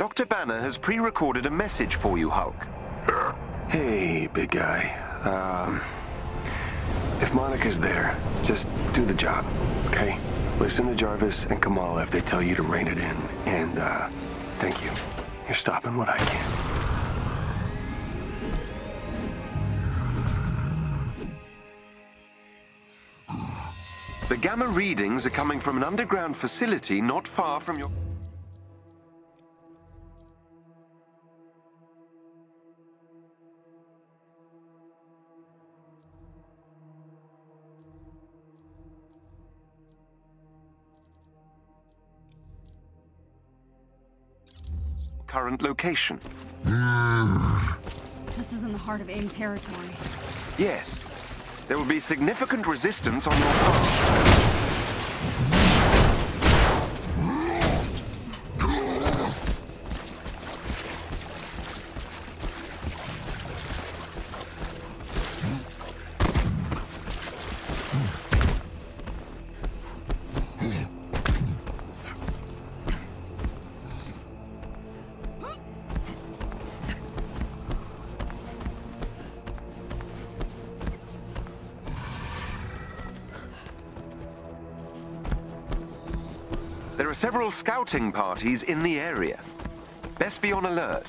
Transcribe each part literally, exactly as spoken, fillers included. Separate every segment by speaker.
Speaker 1: Doctor Banner has pre-recorded a message for you, Hulk.
Speaker 2: Hey, big guy. Um, if Monica's there, just do the job, okay? Listen to Jarvis and Kamala if they tell you to rein it in. And, uh, thank you. You're stopping what I can.
Speaker 1: The gamma readings are coming from an underground facility not far from your... current location.
Speaker 3: This is in the heart of AIM territory.
Speaker 1: Yes. There will be significant resistance on your part. There are several scouting parties in the area. Best be on alert.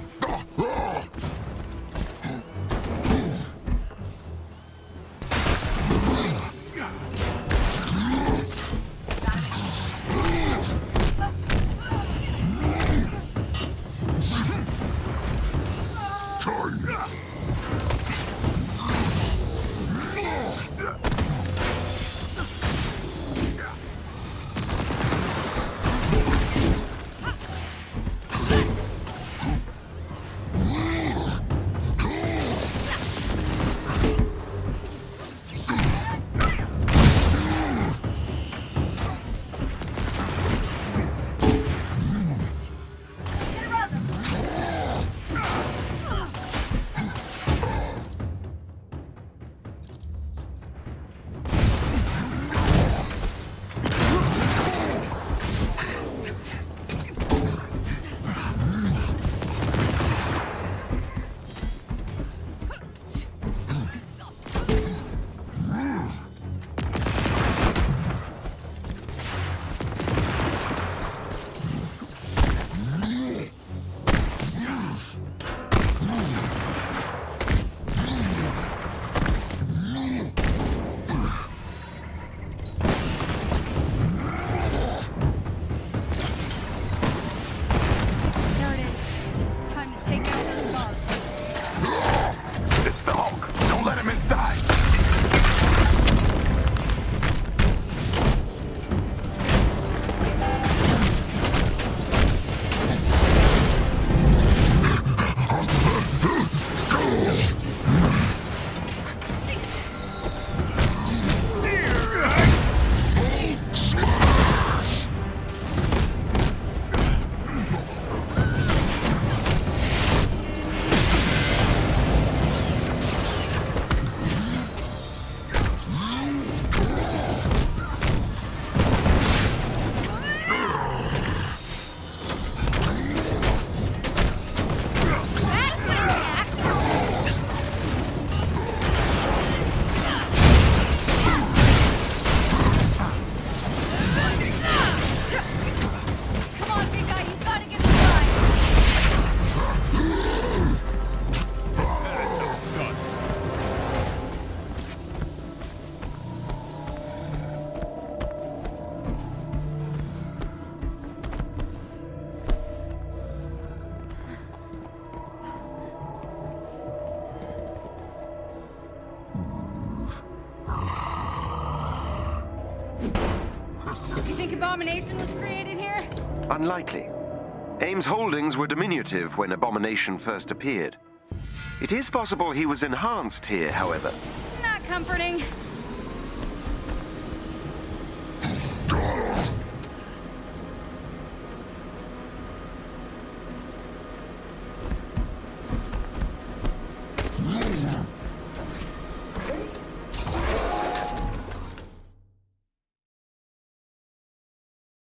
Speaker 3: Abomination was created here?
Speaker 1: Unlikely. AIM's holdings were diminutive when Abomination first appeared. It is possible he was enhanced here, however.
Speaker 3: Not comforting.